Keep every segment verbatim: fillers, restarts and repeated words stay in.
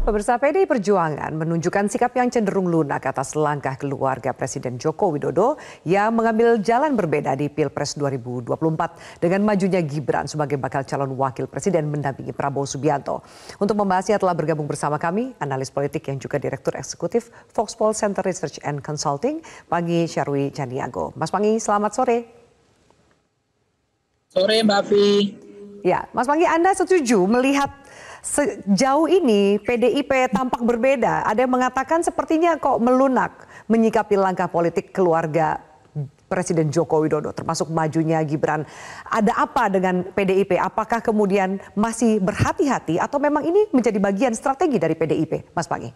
Pemirsa, P D I Perjuangan menunjukkan sikap yang cenderung lunak atas langkah keluarga Presiden Joko Widodo yang mengambil jalan berbeda di Pilpres dua ribu dua puluh empat dengan majunya Gibran sebagai bakal calon wakil presiden mendampingi Prabowo Subianto. Untuk membahasnya telah bergabung bersama kami analis politik yang juga Direktur Eksekutif Foxpol Center Research and Consulting, Panggi Syarwi Caniago. Mas Panggi, selamat sore. Sore Mbak Afi. Ya, Mas Panggi, Anda setuju melihat sejauh ini P D I P tampak berbeda? Ada yang mengatakan sepertinya kok melunak menyikapi langkah politik keluarga Presiden Joko Widodo, termasuk majunya Gibran. Ada apa dengan P D I P? Apakah kemudian masih berhati-hati atau memang ini menjadi bagian strategi dari P D I P, Mas Panggi?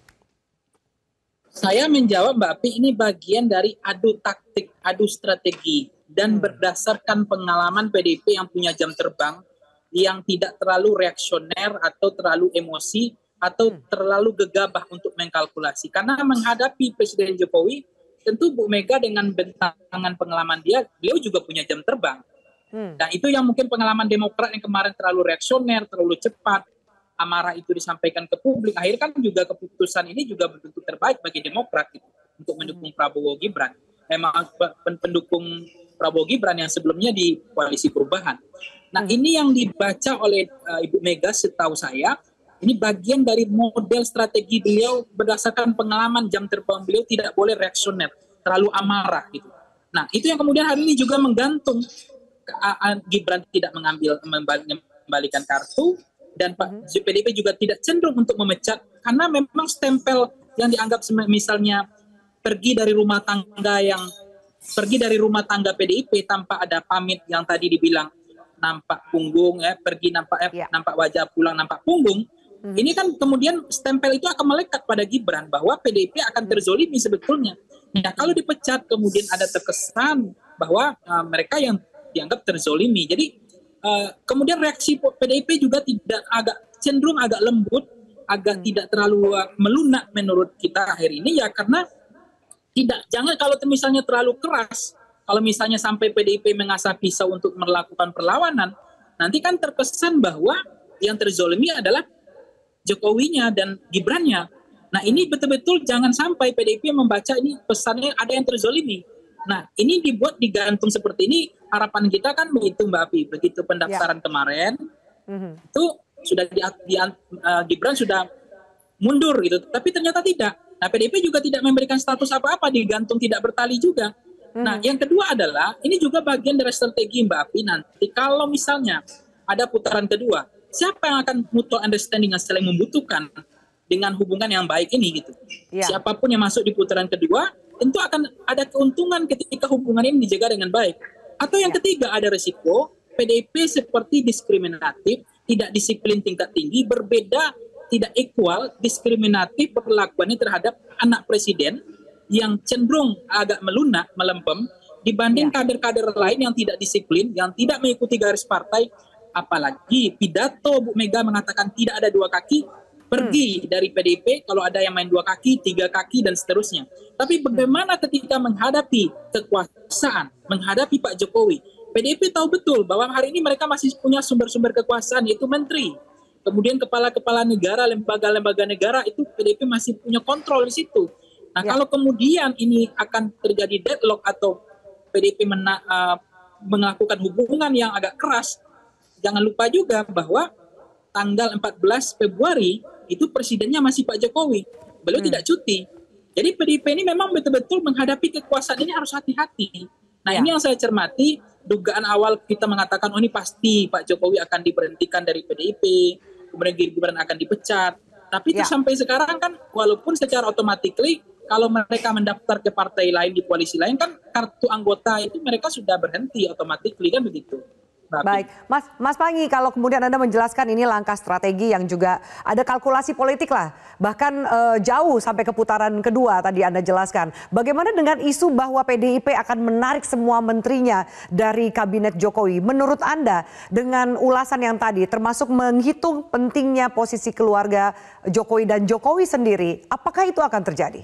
Saya menjawab Mbak Afi, ini bagian dari adu taktik, adu strategi. Dan hmm. berdasarkan pengalaman P D I P yang punya jam terbang, yang tidak terlalu reaksioner atau terlalu emosi atau hmm. terlalu gegabah untuk mengkalkulasi. Karena menghadapi Presiden Jokowi, tentu Bu Mega dengan bentangan pengalaman dia, beliau juga punya jam terbang. Hmm. Dan itu yang mungkin pengalaman Demokrat yang kemarin terlalu reaksioner, terlalu cepat, amarah itu disampaikan ke publik. Akhirnya kan juga keputusan ini juga bentuk terbaik bagi Demokrat gitu, untuk mendukung Prabowo Gibran. Memang pendukung Prabowo Gibran yang sebelumnya di Koalisi Perubahan. Nah, hmm. ini yang dibaca oleh uh, Ibu Mega setahu saya, ini bagian dari model strategi beliau berdasarkan pengalaman jam terbang beliau tidak boleh reaksioner, terlalu amarah gitu. Nah, itu yang kemudian hari ini juga menggantung uh, uh, Gibran tidak mengambil mengembalikan kartu dan Pak hmm. P D I P juga tidak cenderung untuk memecat karena memang stempel yang dianggap misalnya pergi dari rumah tangga yang pergi dari rumah tangga P D I P tanpa ada pamit yang tadi dibilang nampak punggung, ya, pergi nampak eh, ya. nampak wajah, pulang nampak punggung. Hmm. Ini kan kemudian stempel itu akan melekat pada Gibran bahwa P D I P akan terzolimi sebetulnya. Nah, kalau dipecat kemudian ada terkesan bahwa uh, mereka yang dianggap terzolimi. Jadi uh, kemudian reaksi P D I P juga tidak agak cenderung agak lembut, agak hmm. tidak terlalu uh, melunak menurut kita akhir ini ya karena tidak jangan kalau misalnya terlalu keras. Kalau misalnya sampai P D I P mengasah pisau untuk melakukan perlawanan, nanti kan terkesan bahwa yang terzolimi adalah Jokowinya dan Gibrannya. Nah, ini betul-betul jangan sampai P D I P membaca ini pesannya ada yang terzolimi. Nah, ini dibuat digantung seperti ini, harapan kita kan begitu Mbak Afi, begitu pendaftaran ya. kemarin, mm-hmm. itu sudah di, di, uh, Gibran sudah mundur gitu, tapi ternyata tidak. Nah, P D I P juga tidak memberikan status apa-apa, digantung tidak bertali juga. Nah, yang kedua adalah, ini juga bagian dari strategi Mbak Afi nanti, kalau misalnya ada putaran kedua, siapa yang akan mutual understanding yang saling membutuhkan dengan hubungan yang baik ini gitu. Ya. Siapapun yang masuk di putaran kedua, tentu akan ada keuntungan ketika hubungan ini dijaga dengan baik. Atau yang ya. ketiga, ada resiko P D I P seperti diskriminatif, tidak disiplin tingkat tinggi, berbeda, tidak equal, diskriminatif perlakuannya terhadap anak presiden, yang cenderung agak melunak, melempem, dibanding kader-kader lain yang tidak disiplin, yang tidak mengikuti garis partai, apalagi pidato Bu Mega mengatakan tidak ada dua kaki, pergi hmm. dari P D I P, kalau ada yang main dua kaki, tiga kaki, dan seterusnya. Tapi bagaimana ketika menghadapi kekuasaan, menghadapi Pak Jokowi, P D I P tahu betul bahwa hari ini mereka masih punya sumber-sumber kekuasaan, yaitu menteri. Kemudian kepala-kepala negara, lembaga-lembaga negara, itu P D I P masih punya kontrol di situ. Nah, ya. kalau kemudian ini akan terjadi deadlock atau P D I P mena, uh, melakukan hubungan yang agak keras, jangan lupa juga bahwa tanggal empat belas Februari itu presidennya masih Pak Jokowi. Beliau hmm. tidak cuti. Jadi P D I P ini memang betul-betul menghadapi kekuasaan ini harus hati-hati. Nah, ya. ini yang saya cermati, dugaan awal kita mengatakan, oh ini pasti Pak Jokowi akan diberhentikan dari P D I P, kemudian Gibran akan dipecat. Tapi itu ya. sampai sekarang kan, walaupun secara otomatis kalau mereka mendaftar ke partai lain di koalisi lain kan kartu anggota itu mereka sudah berhenti otomatis kan begitu. Baik. Baik, Mas Mas Panggi, kalau kemudian Anda menjelaskan ini langkah strategi yang juga ada kalkulasi politik lah, bahkan eh, jauh sampai ke putaran kedua tadi Anda jelaskan. Bagaimana dengan isu bahwa P D I P akan menarik semua menterinya dari kabinet Jokowi? Menurut Anda dengan ulasan yang tadi, termasuk menghitung pentingnya posisi keluarga Jokowi dan Jokowi sendiri, apakah itu akan terjadi?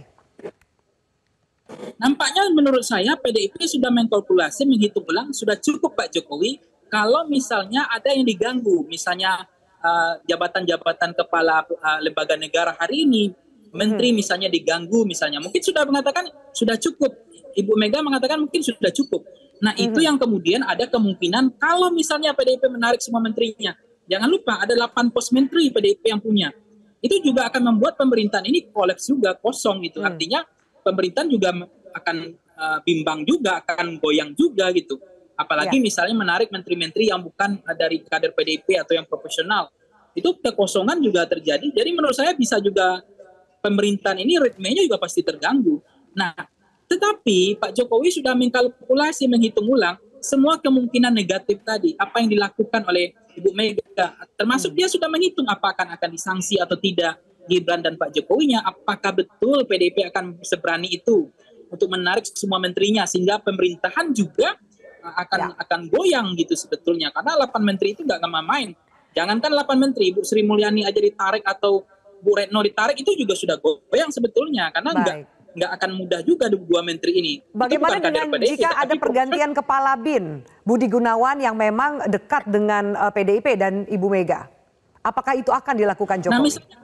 Nampaknya menurut saya P D I P sudah mengkalkulasi, menghitung ulang, sudah cukup Pak Jokowi kalau misalnya ada yang diganggu, misalnya uh, jabatan-jabatan kepala uh, lembaga negara hari ini, menteri misalnya diganggu misalnya, mungkin sudah mengatakan sudah cukup. Ibu Mega mengatakan mungkin sudah cukup. Nah itu yang kemudian ada kemungkinan kalau misalnya P D I P menarik semua menterinya, jangan lupa ada delapan pos menteri P D I P yang punya. Itu juga akan membuat pemerintahan ini kolaps juga, kosong gitu. Hmm. Artinya pemerintahan juga akan uh, bimbang juga, akan goyang juga gitu. Apalagi ya. Misalnya menarik menteri-menteri yang bukan dari kader P D I P atau yang profesional. Itu kekosongan juga terjadi. Jadi menurut saya bisa juga pemerintahan ini ritmenya juga pasti terganggu. Nah, tetapi Pak Jokowi sudah mengkalkulasi, menghitung ulang semua kemungkinan negatif tadi. Apa yang dilakukan oleh Ibu Mega. Termasuk hmm. dia sudah menghitung apakah akan disanksi atau tidak Gibran dan Pak Jokowinya. Apakah betul P D I P akan seberani itu untuk menarik semua menterinya. Sehingga pemerintahan juga akan ya. akan goyang gitu sebetulnya, karena delapan menteri itu nggak gampang main. Jangankan delapan menteri, Bu Sri Mulyani aja ditarik atau Bu Retno ditarik itu juga sudah goyang sebetulnya, karena nggak nggak akan mudah juga dua menteri ini. Bagaimana dengan P D I P, jika ada pergantian proses. Kepala BIN Budi Gunawan yang memang dekat dengan uh, P D I P dan Ibu Mega, apakah itu akan dilakukan Jokowi? Nah, misalnya,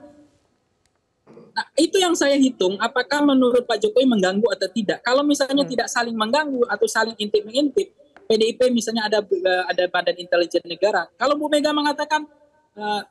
nah, itu yang saya hitung, apakah menurut Pak Jokowi mengganggu atau tidak. Kalau misalnya hmm. tidak saling mengganggu atau saling intip-mengintip, P D I P misalnya ada ada Badan Intelijen Negara. Kalau Bu Mega mengatakan, uh,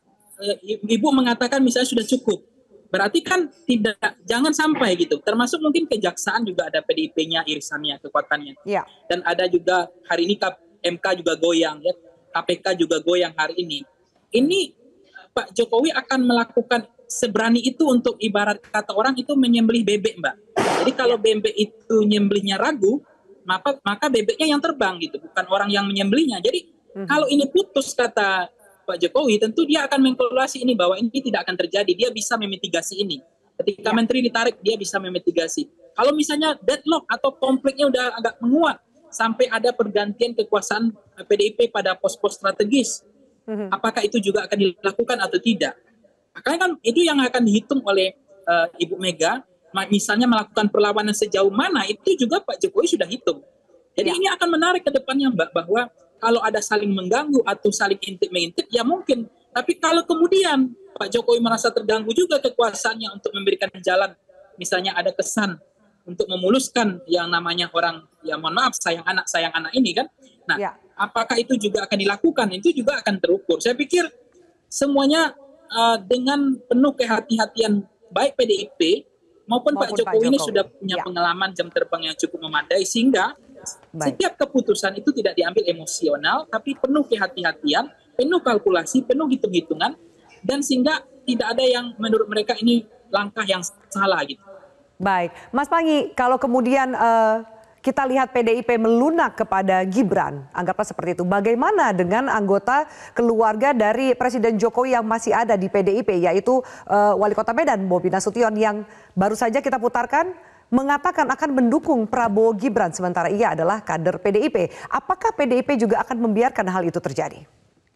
Ibu mengatakan misalnya sudah cukup, berarti kan tidak, jangan sampai gitu. Termasuk mungkin kejaksaan juga ada P D I P-nya, irisannya, kekuatannya. Ya. Dan ada juga hari ini M K juga goyang, ya, K P K juga goyang hari ini. Ini Pak Jokowi akan melakukan seberani itu untuk ibarat kata orang itu menyembelih bebek, Mbak. Jadi kalau bebek itu nyembelihnya ragu, maka maka bebeknya yang terbang gitu, bukan orang yang menyembelihnya. Jadi mm-hmm. kalau ini putus kata Pak Jokowi, tentu dia akan mengkalkulasi ini bahwa ini tidak akan terjadi. Dia bisa memitigasi ini. Ketika ya. menteri ditarik, dia bisa memitigasi. Kalau misalnya deadlock atau konfliknya udah agak menguat sampai ada pergantian kekuasaan P D I P pada pos-pos strategis, mm-hmm. apakah itu juga akan dilakukan atau tidak? Makanya kan itu yang akan dihitung oleh uh, Ibu Mega. Misalnya melakukan perlawanan sejauh mana, itu juga Pak Jokowi sudah hitung. Jadi ya. ini akan menarik ke depannya, Mbak, bahwa kalau ada saling mengganggu atau saling intip-mengintip, ya mungkin. Tapi kalau kemudian Pak Jokowi merasa terganggu juga kekuasaannya untuk memberikan jalan, misalnya ada kesan untuk memuluskan yang namanya orang, ya mohon maaf, sayang anak, sayang anak ini kan. Nah, ya. apakah itu juga akan dilakukan? Itu juga akan terukur. Saya pikir semuanya uh, dengan penuh kehati-hatian, baik P D I P, maupun, maupun Pak Jokowi, Pak Jokowi ini sudah punya ya. pengalaman jam terbang yang cukup memadai, sehingga Baik. setiap keputusan itu tidak diambil emosional, tapi penuh kehati-hatian, penuh kalkulasi, penuh hitung-hitungan, dan sehingga tidak ada yang menurut mereka ini langkah yang salah gitu. Baik, Mas Panggi, kalau kemudian uh, kita lihat P D I P melunak kepada Gibran, anggaplah seperti itu. Bagaimana dengan anggota keluarga dari Presiden Jokowi yang masih ada di P D I P, yaitu uh, Wali Kota Medan, Bobi Nasution, yang baru saja kita putarkan mengatakan akan mendukung Prabowo Gibran, sementara ia adalah kader P D I P. Apakah P D I P juga akan membiarkan hal itu terjadi?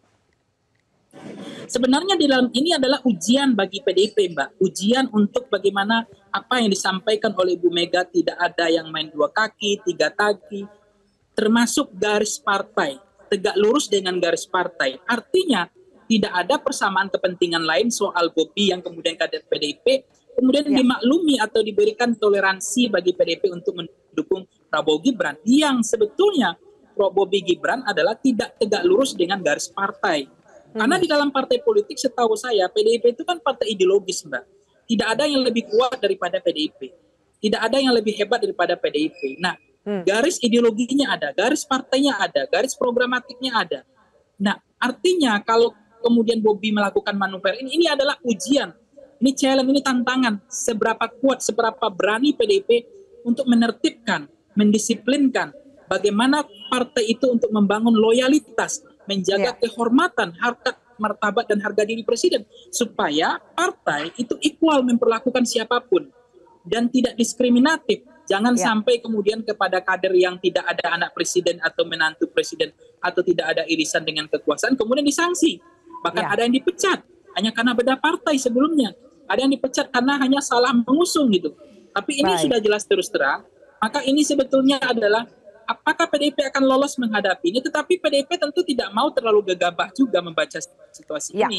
Sebenarnya di dalam ini adalah ujian bagi P D I P, Mbak. Ujian untuk bagaimana apa yang disampaikan oleh Ibu Mega, tidak ada yang main dua kaki, tiga kaki, termasuk garis partai, tegak lurus dengan garis partai. Artinya tidak ada persamaan kepentingan lain soal Bobi yang kemudian kader P D I P, kemudian ya. dimaklumi atau diberikan toleransi bagi P D I P untuk mendukung Prabowo Gibran, yang sebetulnya Bobi Gibran adalah tidak tegak lurus dengan garis partai. Karena di dalam partai politik setahu saya P D I P itu kan partai ideologis, Mbak. Tidak ada yang lebih kuat daripada P D I P. Tidak ada yang lebih hebat daripada P D I P. Nah, hmm. garis ideologinya ada, garis partainya ada, garis programatiknya ada. Nah, artinya kalau kemudian Bobi melakukan manuver ini, ini adalah ujian. Ini challenge, ini tantangan. Seberapa kuat, seberapa berani P D I P untuk menertibkan, mendisiplinkan bagaimana partai itu untuk membangun loyalitas, menjaga yeah. kehormatan, harkat, martabat, dan harga diri presiden. Supaya partai itu equal memperlakukan siapapun. Dan tidak diskriminatif. Jangan yeah. sampai kemudian kepada kader yang tidak ada anak presiden atau menantu presiden, atau tidak ada irisan dengan kekuasaan, kemudian disanksi. Bahkan yeah. ada yang dipecat, hanya karena beda partai sebelumnya. Ada yang dipecat karena hanya salah mengusung gitu. Tapi ini Baik. sudah jelas terus terang. Maka ini sebetulnya adalah apakah P D I P akan lolos menghadapi ini, tetapi P D I P tentu tidak mau terlalu gegabah juga membaca situasi ya. ini.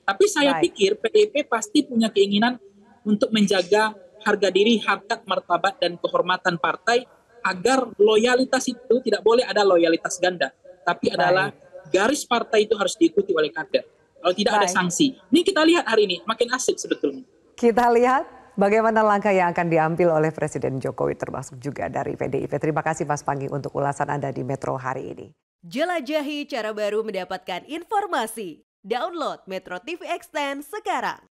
Tapi saya Baik. pikir P D I P pasti punya keinginan untuk menjaga harga diri, harkat, martabat, dan kehormatan partai agar loyalitas itu tidak boleh ada loyalitas ganda. Tapi adalah garis partai itu harus diikuti oleh kader. Kalau tidak ada Baik. sanksi. Ini kita lihat hari ini, makin asik sebetulnya. Kita lihat bagaimana langkah yang akan diambil oleh Presiden Jokowi termasuk juga dari P D I P. Terima kasih Mas Panggi untuk ulasan Anda di Metro hari ini. Jelajahi cara baru mendapatkan informasi. Download Metro T V Extend sekarang.